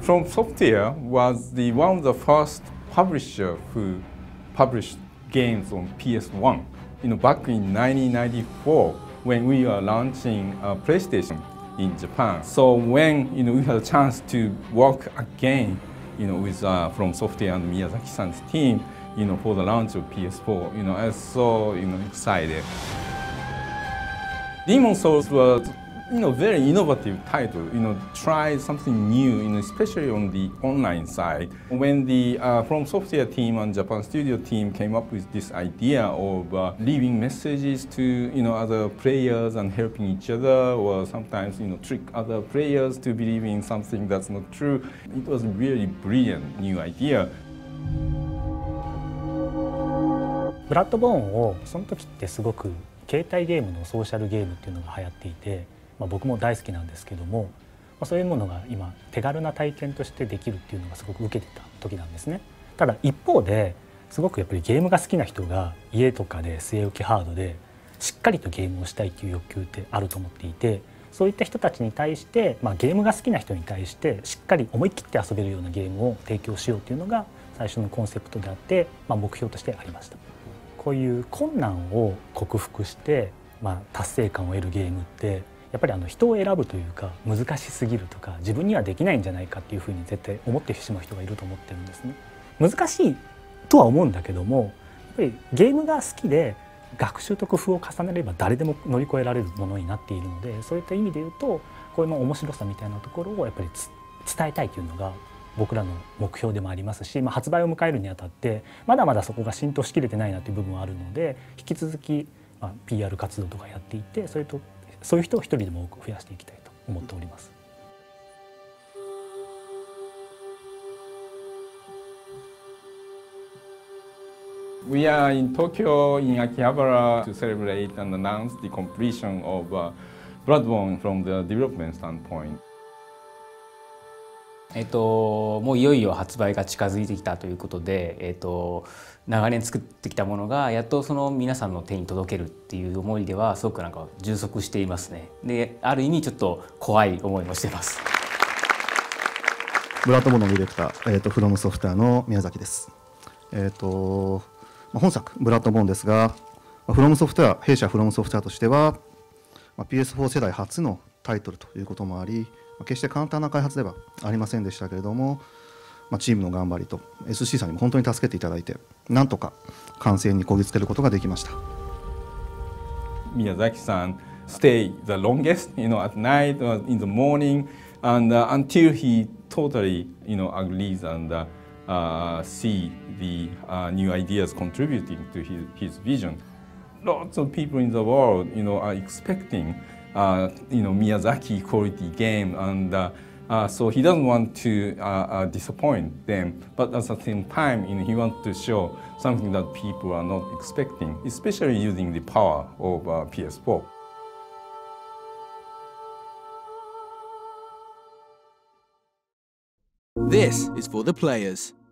From Software was one of the first publisher who published games on PS1. Back in 1994 when we were launching PlayStation in Japan. So when we had a chance to work again, with From Software and Miyazaki-san's team, for the launch of PS4, I was so excited. Demon's Souls was very innovative title, try something new, especially on the online side. When the From Software team and Japan Studio team came up with this idea of leaving messages to other players and helping each other, or sometimes trick other players to believe in something that's not true, it was a really brilliant new idea. ブラッドボーンをその時ってすごく携帯ゲームのソーシャルゲームっていうのが流行っていて。僕も大好きなんですけども、そういうものが今手軽な体験としてできるっていうのがすごく受けてた時なんですね。ただ一方ですごくやっぱりゲームが好きな人が家とかで据え置きハードでしっかりとゲームをしたいっていう欲求ってあると思っていて、そういった人たちに対して、ゲームが好きな人に対してしっかり思い切って遊べるようなゲームを提供しようっていうのが最初のコンセプトであって、目標としてありました。こういう困難を克服して、達成感を得るゲームってやっぱり人を選ぶというか難しすぎるとか自分にはできないんじゃないかっていうふうに絶対思ってしまう人がいると思ってるんですね。難しいとは思うんだけども、やっぱりゲームが好きで学習と工夫を重ねれば誰でも乗り越えられるものになっているので、そういった意味で言うとこういう面白さみたいなところをやっぱり伝えたいというのが僕らの目標でもありますし、発売を迎えるにあたってまだまだそこが浸透しきれてないなという部分はあるので、引き続き、PR 活動とかやっていて、そういう人を一人でも多く増やしていきたいと思っております。 We are in Tokyo, in Akihabara, to celebrate and announce the completion of Bloodborne from the development standpoint. もういよいよ発売が近づいてきたということで、長年作ってきたものがやっとその皆さんの手に届けるっていう思いではすごく充足していますね。で、ある意味ちょっと怖い思いもしてます。 ブラッドボーンのディレクター、フロムソフトウェアの宮崎です。本作ブラッドボーンですが、フロムソフトウェア、弊社フロムソフトウェアとしては、PS4 世代初のタイトルということもあり、決して簡単な開発ではありませんでしたけれども、チームの頑張りと SC さんにも本当に助けていただいて、なんとか完成にこぎつけることができました。 Miyazaki-san stay the longest, at night or in the morning, and until he totally, agrees and see the new ideas contributing to his vision. Lots of people in the world, are expecting, Miyazaki quality game, and so he doesn't want to disappoint them, but at the same time, he wants to show something that people are not expecting, especially using the power of PS4. This is for the players.